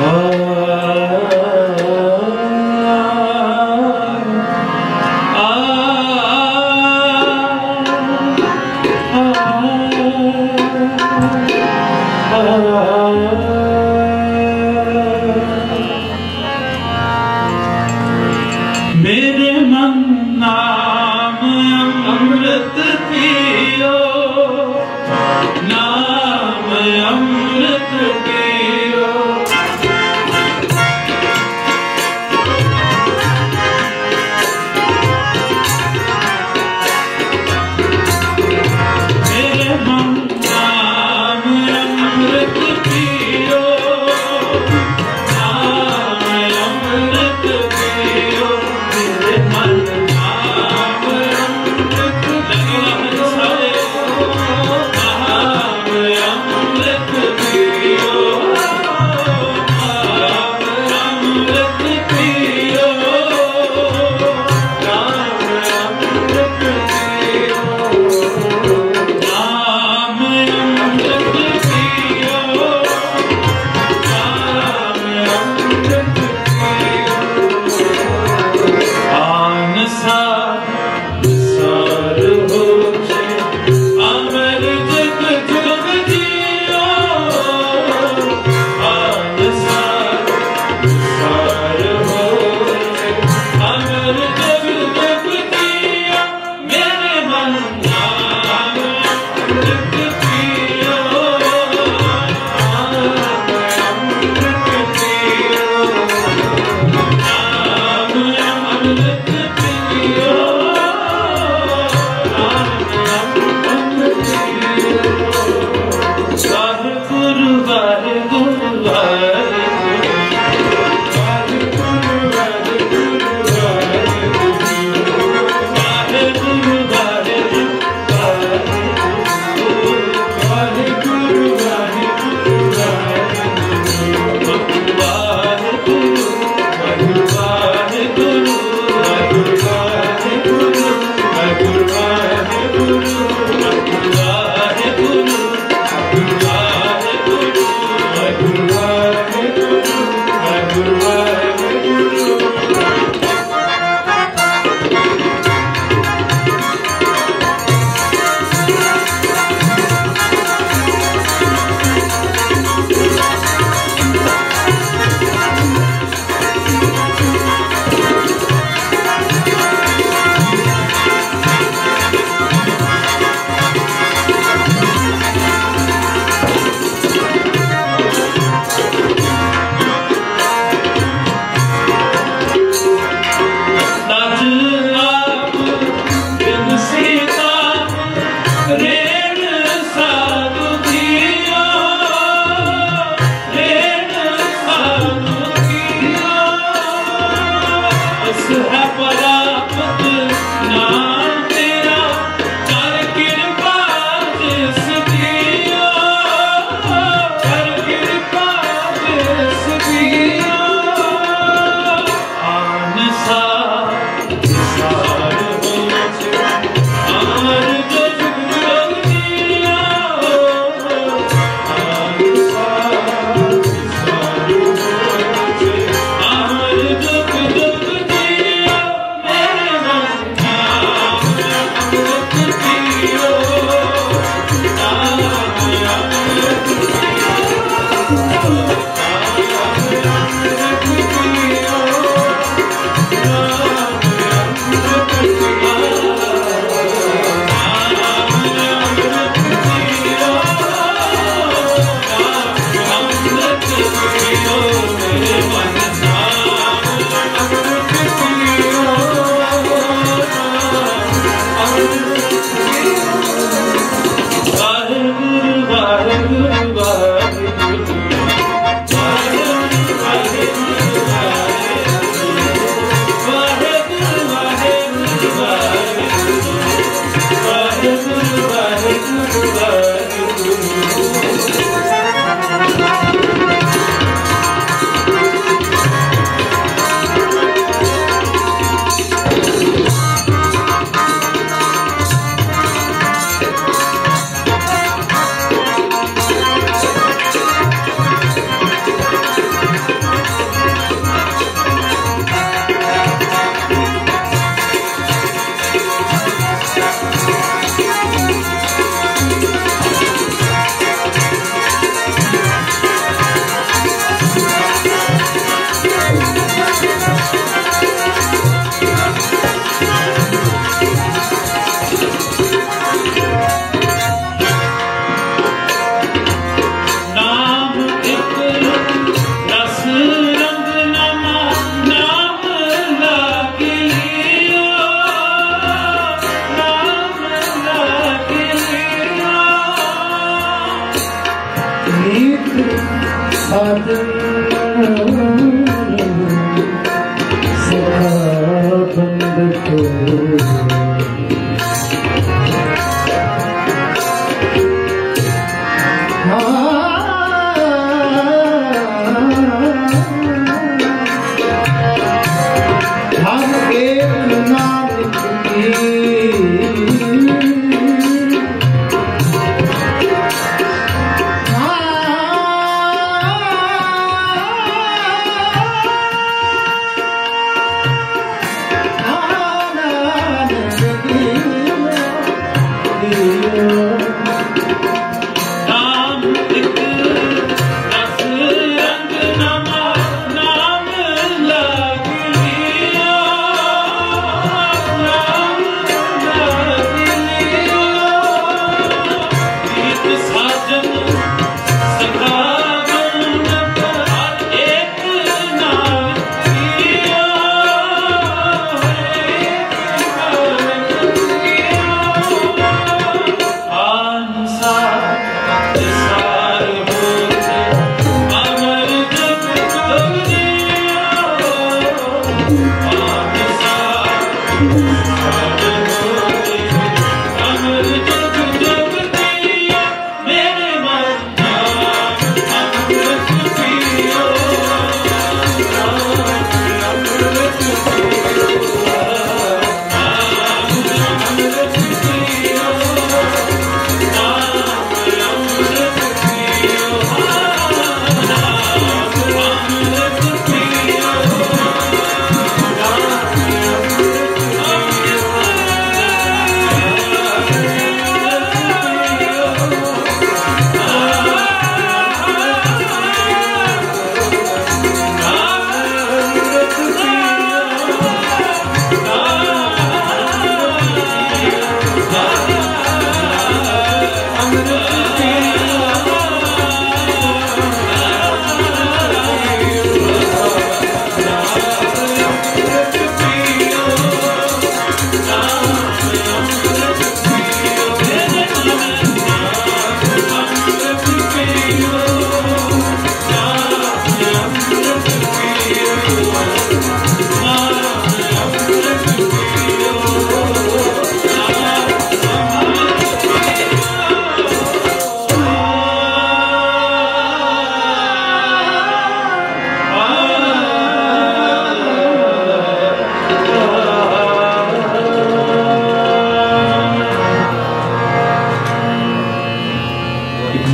मेरे मन नाम अमृत पियो, नाम अमृत पियो। मेरे मन नाम अमृत पियो, नाम अमृत पियो। मेरे मन नाम अमृत पियो, नाम अमृत पियो, नाम अमृत पियो, नाम अमृत पियो, नाम अमृत पियो। आन सार सार हो छे अमर जग जग जियो, आन सार सार हो छे अमर जग जग जियो। मेरे मन नाम अमृत पियो, नाम अमृत पियो, नाम अमृत पियो, नाम अमृत पियो। वाहेगुरु वाहेगुरु वाहेगुरु, वाहेगुरु वाहेगुरु वाहेगुरु, वाहेगुरु वाहेगुरु वाहेगुरु, वाहेगुरु वाहेगुरु वाहेगुरु, वाहेगुरु वाहेगुरु, वाहेगुरु वाहेगुरु, वाहेगुरु वाहेगुरु, वाहेगुरु वाहेगुरु, वाहेगुरु वाहेगुरु, वाहेगुरु वाहेगुरु। ताज आप बिन सीता रेण साधु दियो, रेण साधु दियो। अस है परापत नाम तेरा, कर कृपा जिस दियो, कर कृपा जिस दियो। आन सार सार हो छे अमर जग जग जियो, आन सार सार हो छे अमर जग जग जियो। मेरे मन नाम अमृत पियो, नाम अमृत पियो, नाम अमृत पियो, वाहेगुरु वाहेगुरु वाहेगुरु, वाहेगुरु वाहेगुरु वाहेगुरु, वाहेगुरु वाहेगुरु, वाहेगुरु वाहेगुरु वाहेगुरु। नीत साजन सखा बंद को हाँ